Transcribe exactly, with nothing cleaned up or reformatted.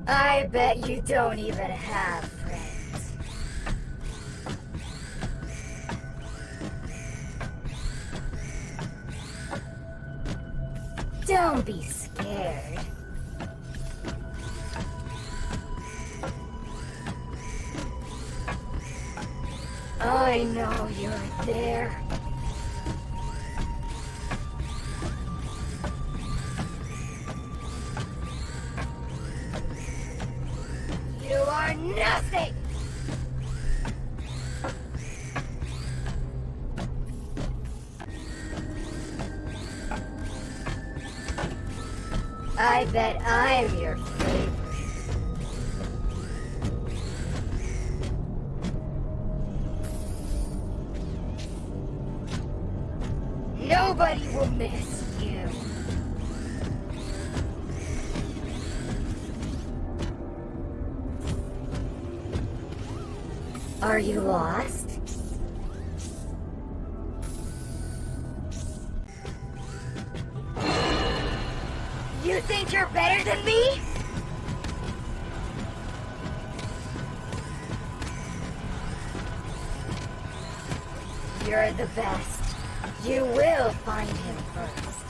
I bet you don't even have friends. Don't be scared. I know you're there. You are nothing! I bet I'm your favorite. Nobody will miss you. Are you lost? You think you're better than me? You're the best. You will find him first.